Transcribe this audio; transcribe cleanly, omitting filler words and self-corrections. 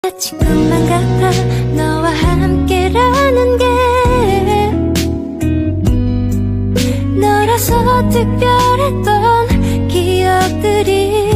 지금만 같아 너와 함께라는 게 너라서 특별했던 기억들이